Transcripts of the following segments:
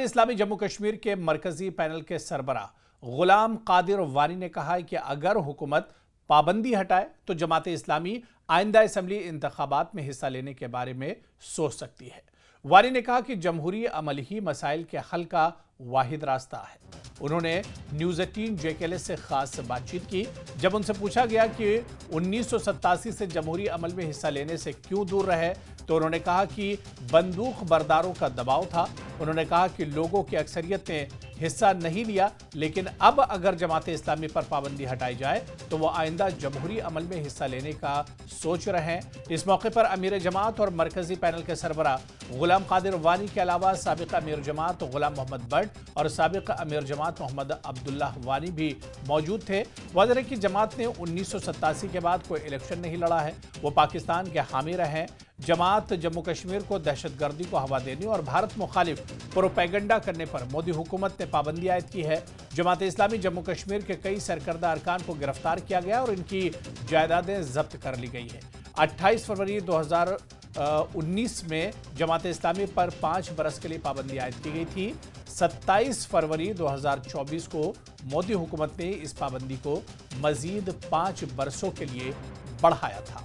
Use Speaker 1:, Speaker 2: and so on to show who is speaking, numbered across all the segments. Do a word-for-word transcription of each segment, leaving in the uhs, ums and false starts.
Speaker 1: اسلامی جموں کشمیر کے مرکزی پینل کے سربراہ غلام قادر وانی نے کہا ہے کہ اگر حکومت پابندی ہٹائے تو جماعت اسلامی آئندہ اسمبلی انتخابات میں حصہ لینے کے بارے میں سوچ سکتی ہے۔ وانی نے کہا کہ جمہوری عمل ہی مسائل کے حل کا واحد راستہ ہے۔ انہوں نے نیوز ایٹین جے کے ایل ایس سے خاص بات چیت کی جب ان سے پوچھا گیا کہ انیس سو ستاسی سے جمہوری عمل میں حصہ لینے سے کیوں دور رہے تو انہوں نے کہا کہ بندوق برداروں کا دباؤ تھا۔ انہوں نے کہا کہ لوگوں کی اکثریت نے حصہ نہیں لیا، لیکن اب اگر جماعت اسلامی پر پابندی ہٹائی جائے تو وہ آئندہ جمہوری عمل میں حصہ لینے کا سوچ رہے ہیں۔ اس موقع پر امیر جماعت اور مرکزی پینل کے سربراہ غلام قادر وانی کے علاوہ سابق امیر جماعت غلام محمد بٹ اور سابق امیر جماعت محمد عبداللہ وانی بھی موجود تھے۔ واضح ہے کہ جماعت نے انیس سو ستاسی کے بعد کوئی الیکشن نہیں لڑا ہے، وہ پاکستان کے حامی رہے ہیں۔ جماعت جموں کشمیر کو دہشت گردی کو ہوا دینے اور بھارت مخالف پروپیگنڈا کرنے پر مودی حکومت نے پابندی عائد کی ہے۔ جماعت اسلامی جموں کشمیر کے کئی سرکردہ ارکان کو گرفتار کیا گیا اور ان کی جائیدادیں ضبط کر لی گئی ہیں۔ اٹھائیس فروری دو ہزار انیس میں جماعت اسلامی پر پانچ برس کے لیے پابندی عائد کی گئی تھی۔ ستائیس فروری دو ہزار چوبیس کو مودی حکومت نے اس پابندی کو مزید پانچ برسوں کے لیے بڑھایا تھا۔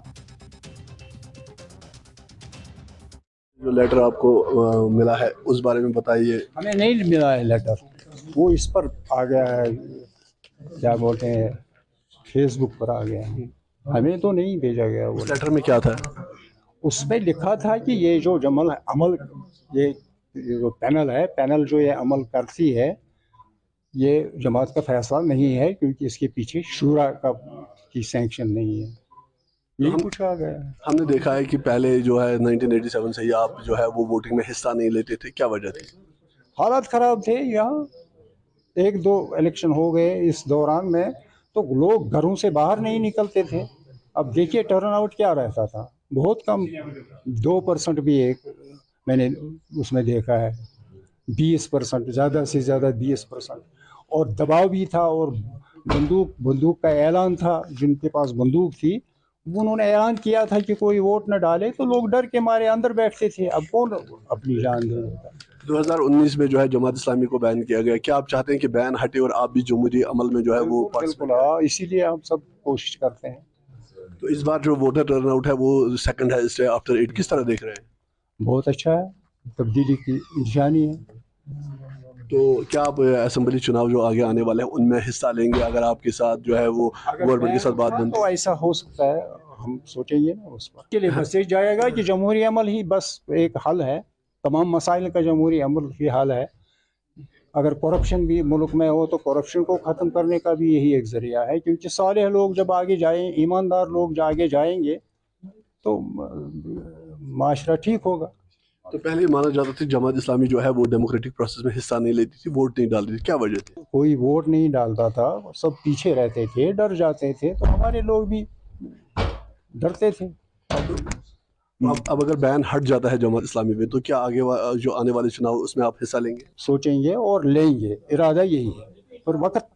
Speaker 2: جو لیٹر آپ کو ملا ہے اس بارے میں بتائیے۔
Speaker 3: ہمیں نہیں ملا ہے لیٹر، وہ اس پر آ گیا ہے، کیا بولتے ہیں، فیس بک پر آ گیا ہے، ہمیں تو نہیں بھیجا گیا۔ وہ
Speaker 2: لیٹر میں کیا تھا؟
Speaker 3: اس میں لکھا تھا کہ یہ جو جمل عمل یہ جو پینل ہے پینل جو یہ عمل کرتی ہے یہ جماعت کا فیصلہ نہیں ہے، کیونکہ اس کے پیچھے شورا کا کی سینکشن نہیں ہے، یہی کچھ آ گیا۔
Speaker 2: ہم نے دیکھا ہے کہ پہلے جو ہے نائنٹین ایٹی سیون سے ہی آپ جو ہے وہ ووٹنگ میں حصہ نہیں لیتے تھے، کیا وجہ تھی؟
Speaker 3: حالات خراب تھے یہاں، ایک دو الیکشن ہو گئے اس دوران میں تو لوگ گھروں سے باہر نہیں نکلتے تھے۔ اب دیکھیے ٹرن آؤٹ کیا رہتا تھا، بہت کم، دو پرسنٹ بھی ایک میں نے اس میں دیکھا ہے، بیس پرسنٹ زیادہ سے زیادہ بیس پرسنٹ اور دباؤ بھی تھا، اور بندوق بندوق کا اعلان تھا، جن کے پاس بندوق تھی انہوں نے اعلان کیا تھا کہ کوئی ووٹ نہ ڈالے تو لوگ ڈر کے مارے اندر بیٹھتے تھے۔ اب کون اپنی جان دے گا؟
Speaker 2: دو ہزار انیس میں جو ہے جماعت اسلامی کو بین کیا گیا، کیا آپ چاہتے ہیں کہ بین ہٹے اور آپ بھی جمہوری عمل میں جو ہے وہ
Speaker 3: بالکل، ہاں، اسی لیے ہم سب کوشش کرتے ہیں۔
Speaker 2: تو اس بار جو ووٹر ٹرن آؤٹ ہے وہ سیکنڈ ہے اس آفٹر ایٹ، کس طرح دیکھ رہے ہیں؟
Speaker 3: بہت اچھا ہے، تبدیلی کی نشانی ہے۔
Speaker 2: تو کیا آپ اسمبلی چناؤ جو آگے آنے والے ہیں ان میں حصہ لیں گے اگر آپ کے ساتھ جو ہے وہ گورنمنٹ کے ساتھ بات بنتی
Speaker 3: تو ایسا ہو سکتا ہے، ہم سوچیں گے نا اس پر۔ کے لیے میسج جائے گا کہ جمہوری عمل ہی بس ایک حل ہے، تمام مسائل کا جمہوری عمل ہی حل ہے۔ اگر کرپشن بھی ملک میں ہو تو کرپشن کو ختم کرنے کا بھی یہی ایک ذریعہ ہے، کیونکہ صالح لوگ جب آگے جائیں، ایماندار لوگ جب آگے جائیں گے تو معاشرہ ٹھیک ہوگا۔
Speaker 2: تو پہلے یہ مانا جاتا تھا جماعت اسلامی جو ہے وہ ڈیموکریٹک پروسیس میں حصہ نہیں لیتی تھی، ووٹ نہیں ڈالتی تھی، کیا وجہ تھی؟
Speaker 3: کوئی ووٹ نہیں ڈالتا تھا، سب پیچھے رہتے تھے، ڈر جاتے تھے، تو ہمارے لوگ بھی ڈرتے تھے۔
Speaker 2: اب اب اگر بین ہٹ جاتا ہے جماعت اسلامی میں تو کیا آگے جو آنے والے چناؤ اس میں آپ حصہ لیں گے؟
Speaker 3: سوچیں گے اور لیں گے، ارادہ یہی ہے، پر وقت